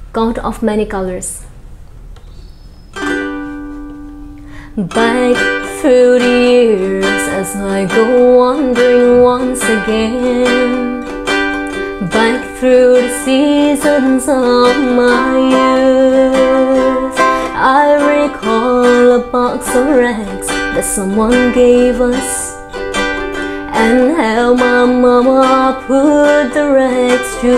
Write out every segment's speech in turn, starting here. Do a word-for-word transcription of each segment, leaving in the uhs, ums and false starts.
coat of many colors. Back through the years as I go wandering once again, back through the seasons of my youth, I recall a box of rags that someone gave us, and how my mama put the rags to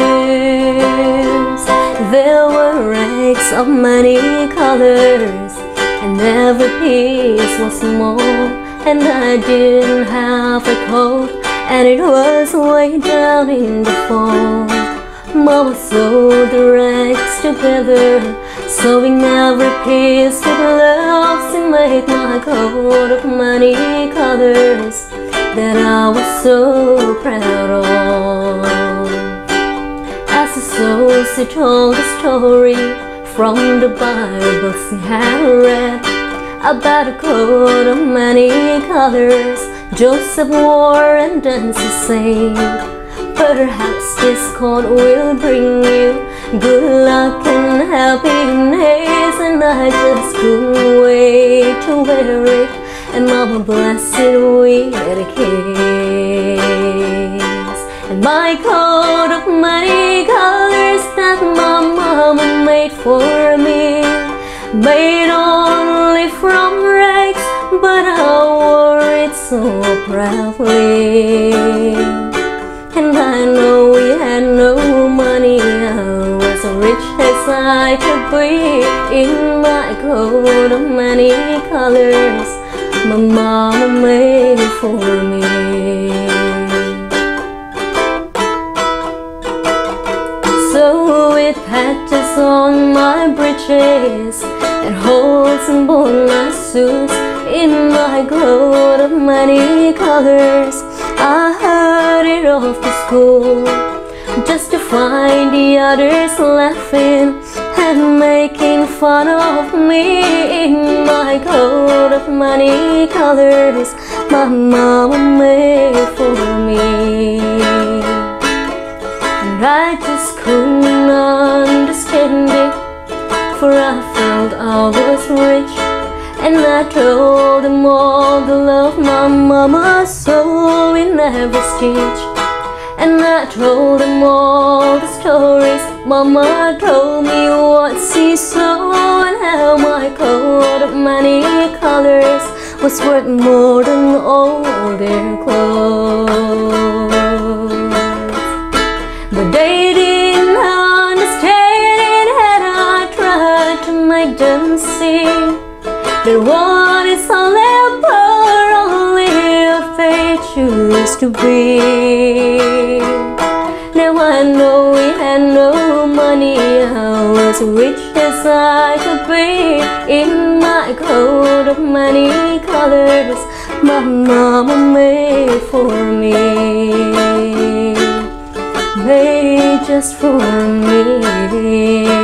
use. There were rags of many colors, and every piece was small, and I didn't have a coat, and it was way down in the fall. Mama sewed the rags together, sewing every piece with love. She made my coat of many colors that I was so proud of. As she sewed, she told a story from the Bible she had read about a coat of many colors Joseph wore, and then she said, perhaps this coat will bring you good luck and happiness. And I just couldn't wait to wear it, and Mama blessed it with a kiss. And my coat of many colors that my mama made for me, made only from rags, but I wore it so proudly. And I know we had no money, I was as rich as I could be, in my coat of many colors my mama made for me. So with patches on my breeches and holes in both my suits, in my coat of many colors, I hurried off to school, just to find the others laughing and making fun of me, in my coat of many colors my mama made for me. And I just couldn't understand it, for I felt I was rich, and I told them all the love my mama sewed in every stitch. And I told them all the stories Mama told me, what she saw, and how my coat of many colors was worth more than all their clothes. But they didn't understand it, and I tried to make them see that what is all ever, only if they choose to be. Now I know we had no money, I was rich as I could be, in my coat of many colors my mama made for me, made just for me.